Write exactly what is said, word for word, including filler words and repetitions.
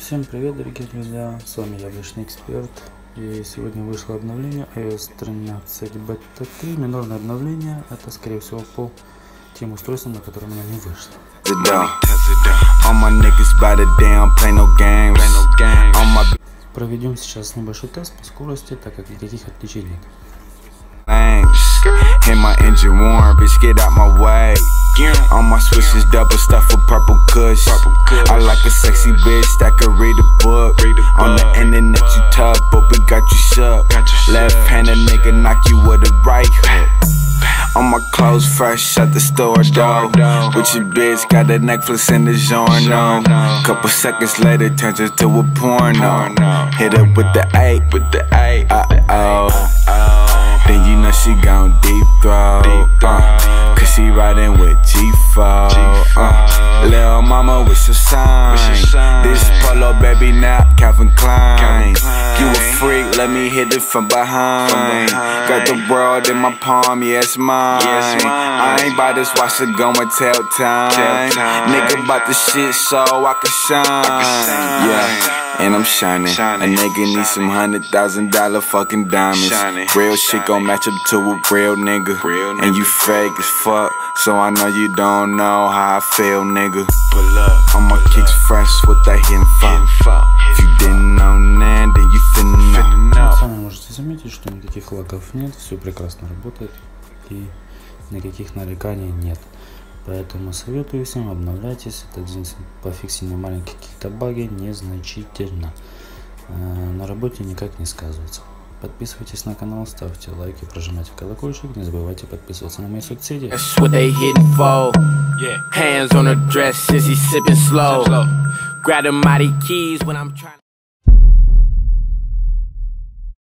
Всем привет, дорогие друзья, с вами Яблочный Эксперт, и сегодня вышло обновление ай о эс тринадцать бета три, минорное обновление, это скорее всего по тем устройствам, на котором оно не вышло. Проведем сейчас небольшой тест по скорости, так как никаких отличий нет. Hit my engine warm, bitch, get out my way. On my switches, double stuff with purple kush. I like a sexy bitch that can read a book. On the internet you tough, but we got you shook. Left-handed nigga knock you with a right hook. All my clothes fresh at the store though. With your bitch, got the Netflix and the genre. Couple seconds later, turns into a porno. Hit her with the eight, with the eight. Uh oh. Then you know she gon' deep throat, uh, cause she riding with G four, uh, Lil' mama with some sign. This Polo baby now Calvin Klein. You a freak, let me hit it from behind. Got the world in my palm, yeah it's mine. I ain't bout this watch it go and tell time. Nigga bout the shit so I can shine. Yeah. And I'm shining. A nigga need some hundred thousand dollar fucking diamonds. Real shit gon' match up to a real nigga. And you fake as fuck, so I know you don't know how I feel, nigga. All my kicks fresh with that info. If you didn't know now, then you finna know. Сами можете заметить, что никаких лагов нет, все прекрасно работает и никаких нареканий нет. Поэтому советую всем, обновляйтесь, это по фиксированию маленькие какие-то баги, незначительно. На работе никак не сказывается. Подписывайтесь на канал, ставьте лайки, прожимайте колокольчик, не забывайте подписываться на мои соцсети.